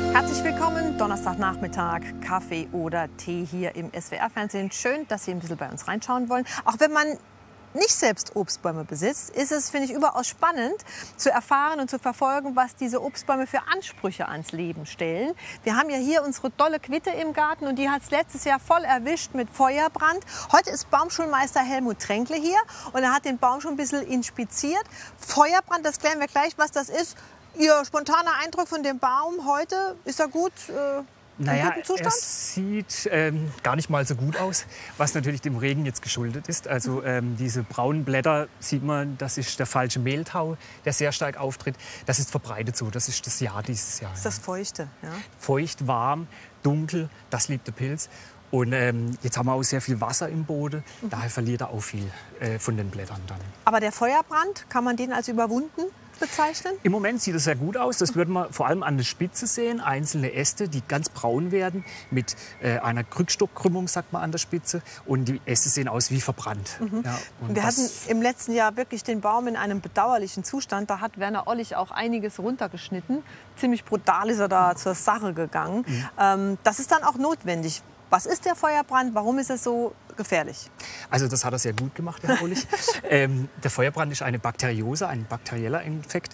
Herzlich willkommen, Donnerstagnachmittag, Kaffee oder Tee hier im SWR-Fernsehen. Schön, dass Sie ein bisschen bei uns reinschauen wollen. Auch wenn man nicht selbst Obstbäume besitzt, ist es, finde ich, überaus spannend zu erfahren und zu verfolgen, was diese Obstbäume für Ansprüche ans Leben stellen. Wir haben ja hier unsere dolle Quitte im Garten und die hat es letztes Jahr voll erwischt mit Feuerbrand. Heute ist Baumschulmeister Helmut Tränkle hier und er hat den Baum schon ein bisschen inspiziert. Feuerbrand, das klären wir gleich, was das ist. Ihr spontaner Eindruck von dem Baum heute, ist er gut? Naja, er sieht gar nicht mal so gut aus, was natürlich dem Regen jetzt geschuldet ist. Also diese braunen Blätter sieht man, das ist der falsche Mehltau, der sehr stark auftritt. Das ist verbreitet so, das ist das Jahr dieses Jahr. Das ist das Feuchte, ja? Feucht, warm, dunkel, das liebt der Pilz. Und jetzt haben wir auch sehr viel Wasser im Boden, daher verliert er auch viel von den Blättern dann. Aber der Feuerbrand, kann man den als überwunden bezeichnen? Im Moment sieht es sehr gut aus. Das würde man vor allem an der Spitze sehen. Einzelne Äste, die ganz braun werden, mit einer Krückstockkrümmung, sagt man an der Spitze. Und die Äste sehen aus wie verbrannt. Ja, und wir hatten im letzten Jahr wirklich den Baum in einem bedauerlichen Zustand. Da hat Werner Ollich auch einiges runtergeschnitten. Ziemlich brutal ist er da zur Sache gegangen. Das ist dann auch notwendig. Was ist der Feuerbrand? Warum ist es so gefährlich? Also das hat er sehr gut gemacht, Herr Ollich. Der Feuerbrand ist eine Bakteriose, ein bakterieller Infekt,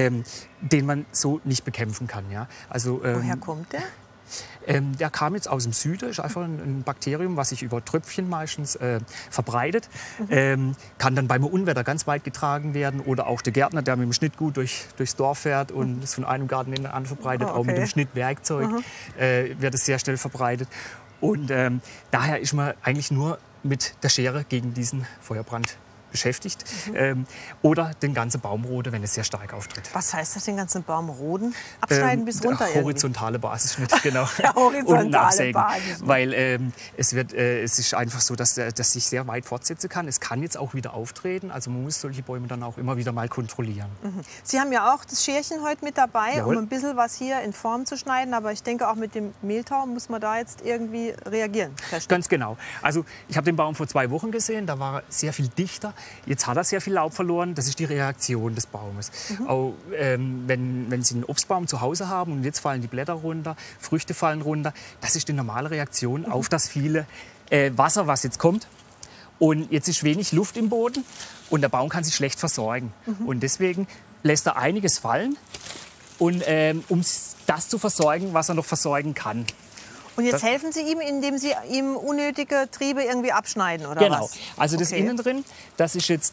den man so nicht bekämpfen kann. Ja? Also, woher kommt der? Der kam jetzt aus dem Süden, ist einfach ein Bakterium, was sich über Tröpfchen meistens verbreitet. Kann dann beim Unwetter ganz weit getragen werden. Oder auch der Gärtner, der mit dem Schnittgut durchs Dorf fährt und es von einem Garten in den anderen verbreitet. Auch mit dem Schnittwerkzeug wird es sehr schnell verbreitet. Und daher ist man eigentlich nur mit der Schere gegen diesen Feuerbrand beschäftigt. Oder den ganzen Baum roden, wenn es sehr stark auftritt. Was heißt das, den ganzen Baum roden? Abschneiden bis runter irgendwie? Horizontale Basisschnitt, genau. Der horizontale Basisschnitt. Weil es ist einfach so, dass das sich sehr weit fortsetzen kann. Es kann jetzt auch wieder auftreten. Also man muss solche Bäume dann auch immer wieder mal kontrollieren. Sie haben ja auch das Scherchen heute mit dabei, Jawohl. um ein bisschen was hier in Form zu schneiden. Aber ich denke, auch mit dem Mehltau muss man da jetzt irgendwie reagieren. Ganz genau. Also ich habe den Baum vor 2 Wochen gesehen. Da war er sehr viel dichter. Jetzt hat er sehr viel Laub verloren. Das ist die Reaktion des Baumes. Auch wenn Sie einen Obstbaum zu Hause haben und jetzt fallen die Blätter runter, Früchte fallen runter, das ist die normale Reaktion auf das viele Wasser, was jetzt kommt. Und jetzt ist wenig Luft im Boden und der Baum kann sich schlecht versorgen. Und deswegen lässt er einiges fallen, und, um das zu versorgen, was er noch versorgen kann. Und jetzt helfen Sie ihm, indem Sie ihm unnötige Triebe irgendwie abschneiden, oder genau. was? Also das innen drin, das ist jetzt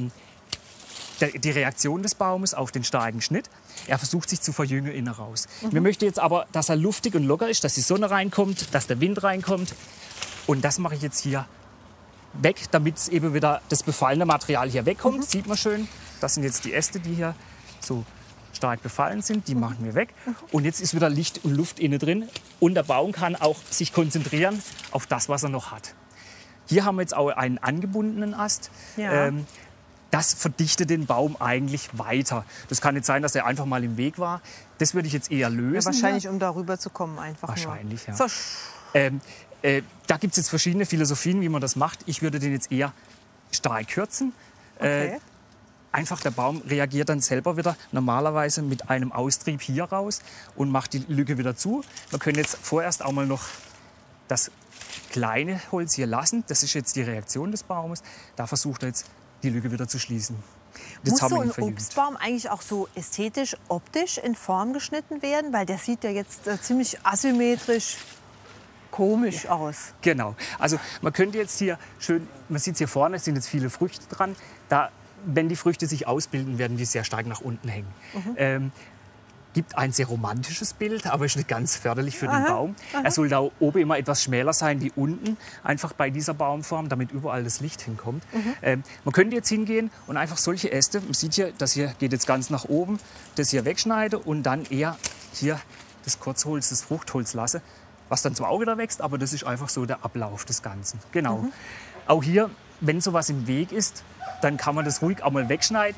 die Reaktion des Baumes auf den starken Schnitt. Er versucht sich zu verjüngen innen raus. Wir möchten jetzt aber, dass er luftig und locker ist, dass die Sonne reinkommt, dass der Wind reinkommt. Und das mache ich jetzt hier weg, damit eben wieder das befallene Material hier wegkommt. Sieht man schön. Das sind jetzt die Äste, die hier so stark befallen sind, die machen wir weg. Und jetzt ist wieder Licht und Luft innen drin und der Baum kann auch sich konzentrieren auf das, was er noch hat. Hier haben wir jetzt auch einen angebundenen Ast. Ja. Das verdichtet den Baum eigentlich weiter. Das kann nicht sein, dass er einfach mal im Weg war. Das würde ich jetzt eher lösen. Ja, wahrscheinlich, um darüber zu kommen, einfach wahrscheinlich, nur. Ja. So. Da gibt es jetzt verschiedene Philosophien, wie man das macht. Ich würde den jetzt eher stark kürzen. Okay. Einfach der Baum reagiert dann selber wieder normalerweise mit einem Austrieb hier raus und macht die Lücke wieder zu. Wir können jetzt vorerst auch mal noch das kleine Holz hier lassen. Das ist jetzt die Reaktion des Baumes. Da versucht er jetzt die Lücke wieder zu schließen. Muss so ein Obstbaum eigentlich auch so ästhetisch, optisch in Form geschnitten werden? Weil der sieht ja jetzt ziemlich asymmetrisch, komisch aus. Genau. Also man könnte jetzt hier schön, man sieht es hier vorne, es sind jetzt viele Früchte dran. Wenn die Früchte sich ausbilden, werden die sehr stark nach unten hängen. Gibt ein sehr romantisches Bild, aber ist nicht ganz förderlich für den Baum. Er soll da oben immer etwas schmäler sein wie unten, einfach bei dieser Baumform, damit überall das Licht hinkommt. Man könnte jetzt hingehen und einfach solche Äste, man sieht hier, das hier geht jetzt ganz nach oben, das hier wegschneiden und dann eher hier das Kurzholz, das Fruchtholz lasse, was dann zwar auch wieder wächst, aber das ist einfach so der Ablauf des Ganzen. Genau. Auch hier, wenn sowas im Weg ist, dann kann man das ruhig auch mal wegschneiden.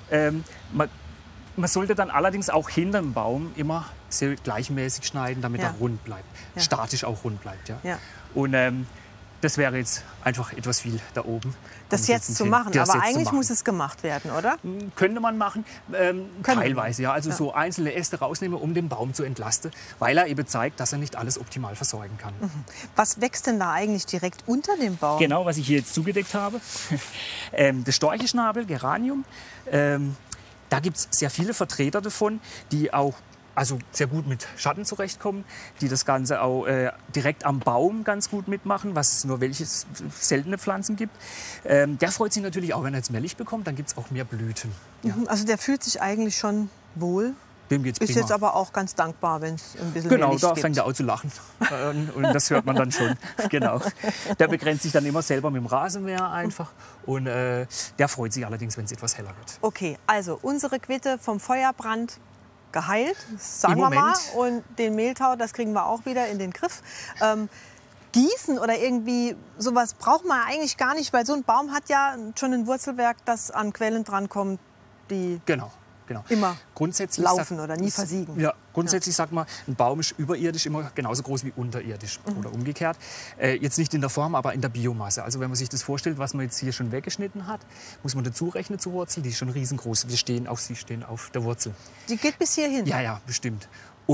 Man sollte dann allerdings auch hinter dem Baum immer sehr gleichmäßig schneiden, damit er rund bleibt. Statisch auch rund bleibt. Ja. Und das wäre jetzt einfach etwas viel da oben. Das jetzt zu machen, aber eigentlich muss es gemacht werden, oder? Könnte man machen, teilweise, ja. Also so einzelne Äste rausnehmen, um den Baum zu entlasten, weil er eben zeigt, dass er nicht alles optimal versorgen kann. Was wächst denn da eigentlich direkt unter dem Baum? Genau, was ich hier jetzt zugedeckt habe. Der Storchenschnabel, Geranium. Da gibt es sehr viele Vertreter davon, die auch sehr gut mit Schatten zurechtkommen, die das Ganze auch direkt am Baum ganz gut mitmachen, was nur welche seltene Pflanzen gibt. Der freut sich natürlich auch, wenn er jetzt mehr Licht bekommt, dann gibt es auch mehr Blüten. Ja. Also der fühlt sich eigentlich schon wohl. Dem geht's ist prima. jetzt aber auch ganz dankbar, wenn es ein bisschen mehr Genau, Licht da gibt. fängt er auch zu lachen. Und das hört man dann schon. Genau. Der begrenzt sich dann immer selber mit dem Rasenmäher einfach. Und der freut sich allerdings, wenn es etwas heller wird. Okay, also unsere Quitte vom Feuerbrand geheilt, sagen wir mal. Und den Mehltau, das kriegen wir auch wieder in den Griff. Gießen oder irgendwie sowas braucht man eigentlich gar nicht, weil so ein Baum hat ja schon ein Wurzelwerk, das an Quellen drankommt, die genau. immer grundsätzlich laufen oder nie versiegen. Ja, grundsätzlich sagt man, ein Baum ist überirdisch immer genauso groß wie unterirdisch oder umgekehrt. Jetzt nicht in der Form, aber in der Biomasse. Also wenn man sich das vorstellt, was man jetzt hier schon weggeschnitten hat, muss man dazu rechnen zur Wurzel. Die ist schon riesengroß. Sie stehen auf der Wurzel. Die geht bis hierhin? Ja, bestimmt.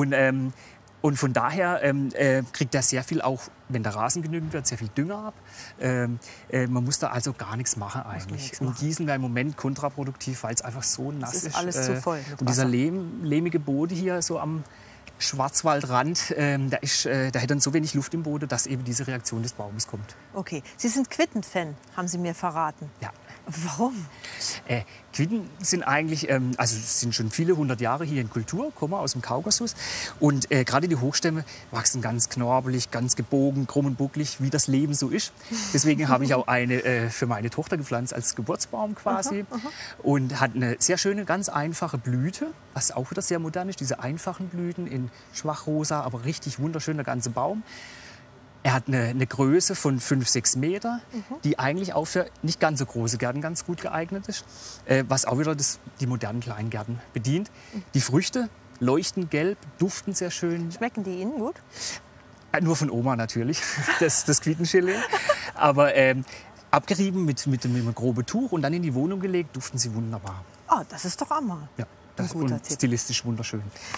Und von daher kriegt er sehr viel, auch wenn der Rasen genügend wird, sehr viel Dünger ab. Man muss da also gar nichts machen eigentlich. Und Gießen wäre im Moment kontraproduktiv, weil es einfach so nass ist. Es ist alles zu voll mit Wasser. Und dieser lehmige Boden hier so am Schwarzwaldrand, der hat dann so wenig Luft im Boden, dass eben diese Reaktion des Baumes kommt. Okay, Sie sind Quitten-Fan, haben Sie mir verraten. Ja. Warum? Quitten sind eigentlich, sind schon viele hundert Jahre hier in Kultur, kommen aus dem Kaukasus. Und gerade die Hochstämme wachsen ganz knorbelig, ganz gebogen, krumm und bucklig, wie das Leben so ist. Deswegen habe ich auch eine für meine Tochter gepflanzt als Geburtsbaum quasi. Und hat eine sehr schöne, ganz einfache Blüte, was auch wieder sehr modern ist. Diese einfachen Blüten in schwachrosa, aber richtig wunderschön, der ganze Baum. Er hat eine Größe von 5-6 Meter, die eigentlich auch für nicht ganz so große Gärten ganz gut geeignet ist, was auch wieder die modernen Kleingärten bedient. Die Früchte leuchten gelb, duften sehr schön. Schmecken die Ihnen gut? Nur von Oma natürlich, das Quittengelee. Aber abgerieben mit einem groben Tuch und dann in die Wohnung gelegt, duften sie wunderbar. Oh, das ist doch auch mal. Ja. Und stilistisch wunderschön.